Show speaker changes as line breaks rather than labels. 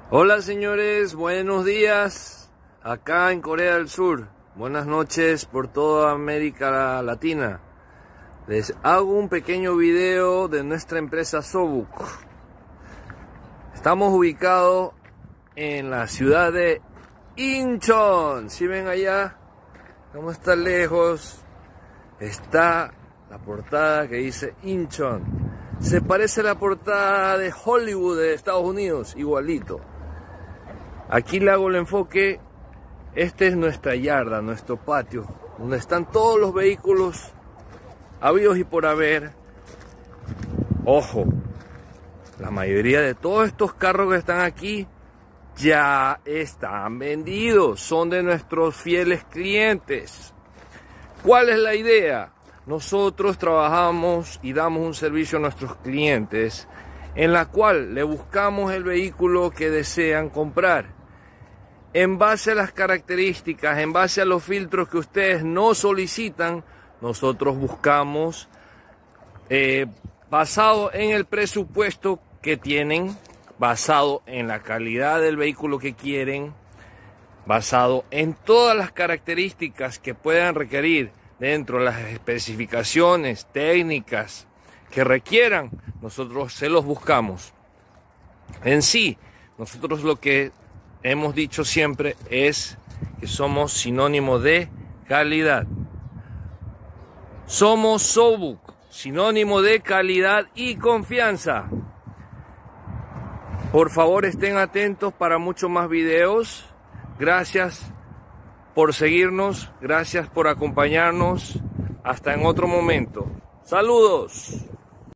Hola señores, buenos días acá en Corea del Sur. Buenas noches por toda América Latina. Les hago un pequeño video de nuestra empresa Sobuk. Estamos ubicados en la ciudad de Incheon. Si ven allá, cómo está lejos, está la portada que dice Incheon. Se parece a la portada de Hollywood de Estados Unidos, igualito. Aquí le hago el enfoque. Este es nuestra yarda, nuestro patio, donde están todos los vehículos habidos y por haber. Ojo, la mayoría de todos estos carros que están aquí ya están vendidos, son de nuestros fieles clientes. ¿Cuál es la idea? Nosotros trabajamos y damos un servicio a nuestros clientes en la cual le buscamos el vehículo que desean comprar. En base a las características, en base a los filtros que ustedes no solicitan, nosotros buscamos, basado en el presupuesto que tienen, basado en la calidad del vehículo que quieren, basado en todas las características que puedan requerir dentro de las especificaciones técnicas que requieran, nosotros se los buscamos. En sí, nosotros lo que hemos dicho siempre es que somos sinónimo de calidad. Somos Sobuk, sinónimo de calidad y confianza. Por favor, estén atentos para muchos más videos. Gracias por seguirnos, gracias por acompañarnos. Hasta en otro momento. Saludos.